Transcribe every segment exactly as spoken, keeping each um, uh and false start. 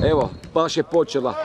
Evo, baš je počela.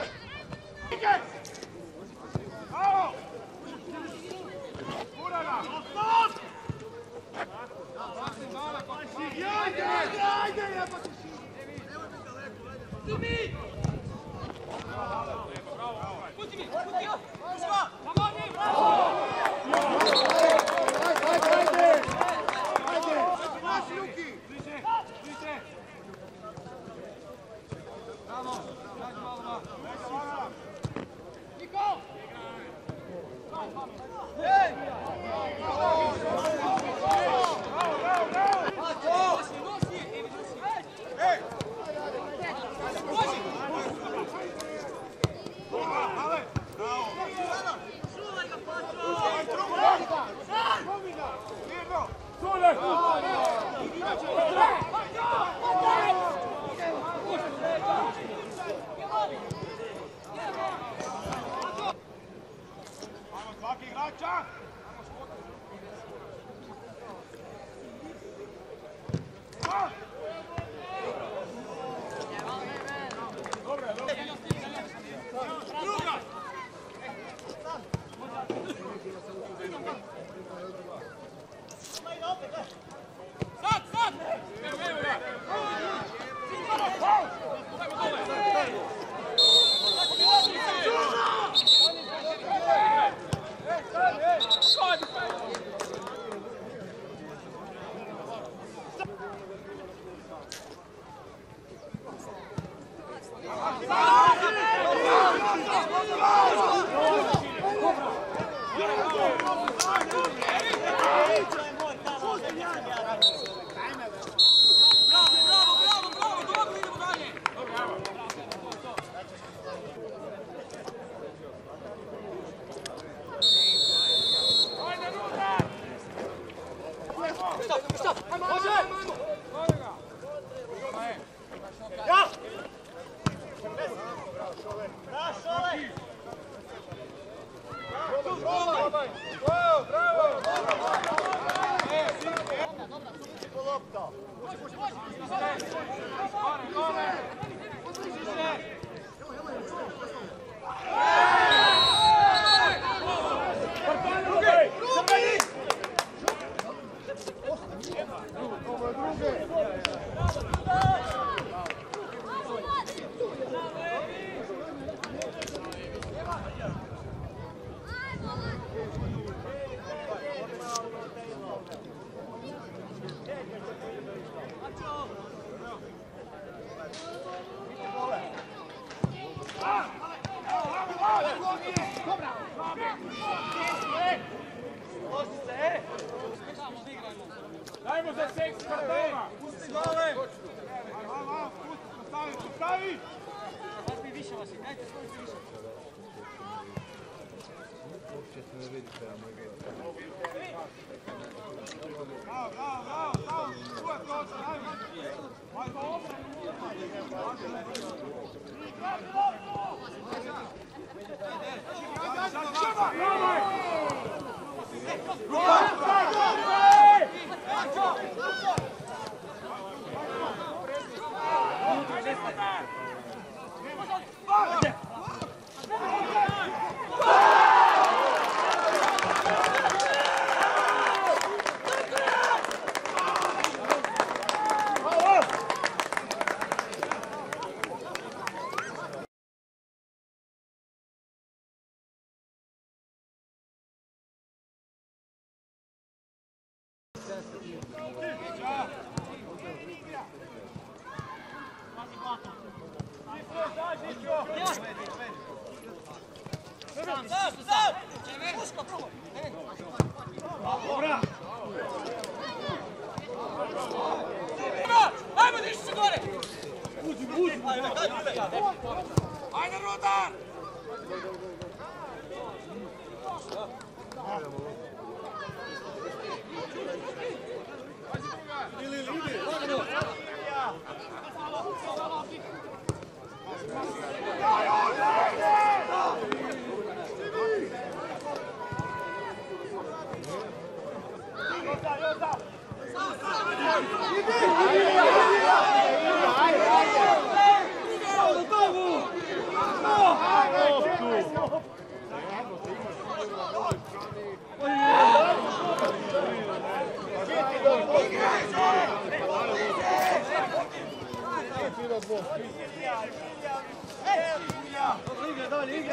Dajmo za seks kartona! Pusti gole! Postavi, postavi! Vas bi više vas, dajte skojite više. Uopće se ne vidi kada moj gej. Bravo, bravo, bravo, bravo! Tu je prošla, ajmo! Ajmo! Ajmo, diši se gore! Uđi, uđi! Ajde, Rudar! Ili, ili, ide!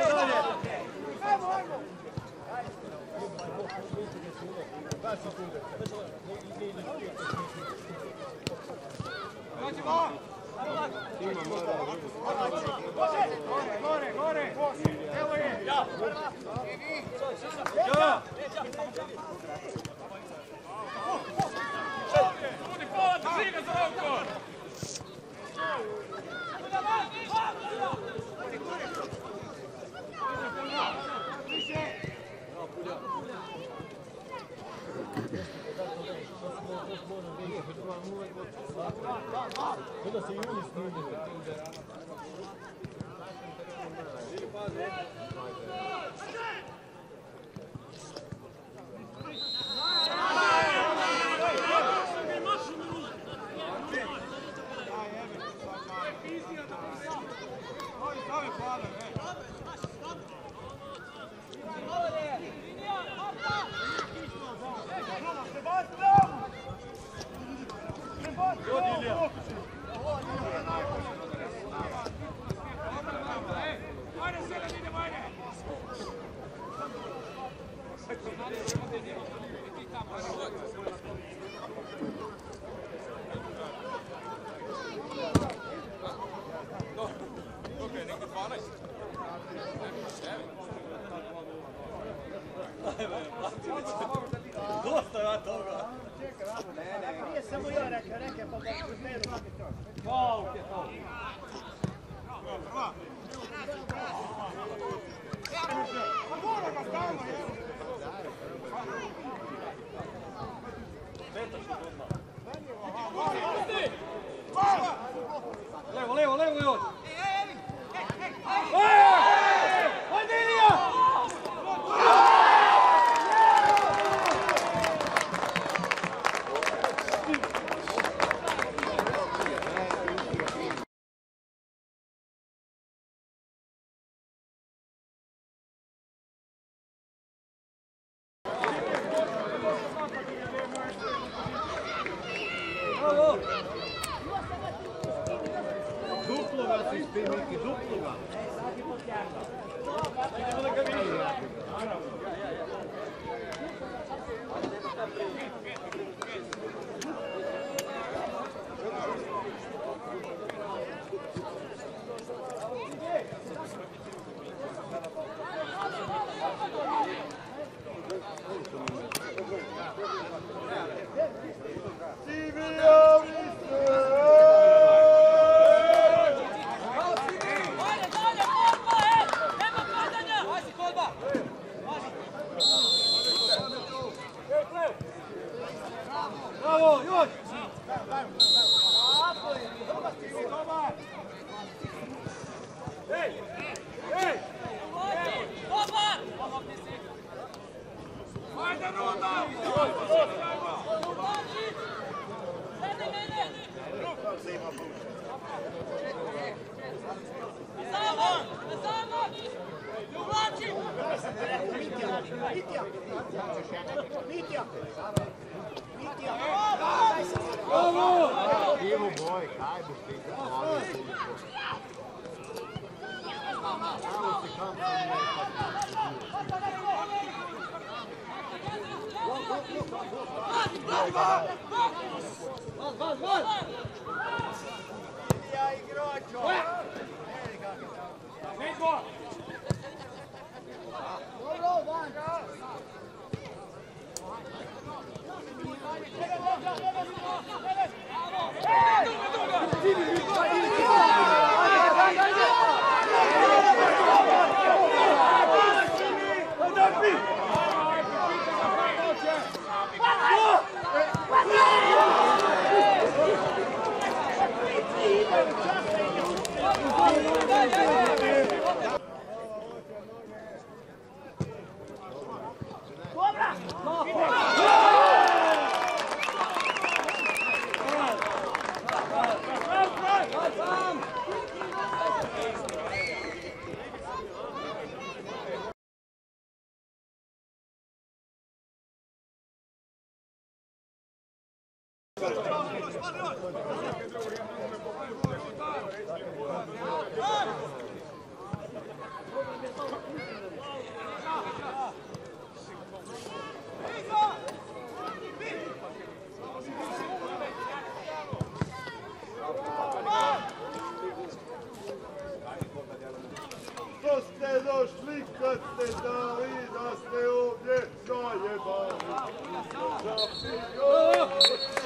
Gore, gore! Evo je! Ja! Ljudi, pola, drži ga za oko! Kada se Juni snimio. Dosta je toga. Nije samo ja rekao, rekao pa baš u meru. Faul je to. Prva! Mora ga stalno, evo! Levo, levo, levo, levo! Ajde, Ilija! Duplo ga si spi, Miki, duplo ga. Idemo da ga vidimo. Bravo, još! Ej! Ej! Ajde, Ruda! Evo boj, kaj bi ti se hvala. Evo ti kam Ja igračo! Niko! Dobro, van! Bravo! kad ste znali da ste ovdje zajebali. Zapio!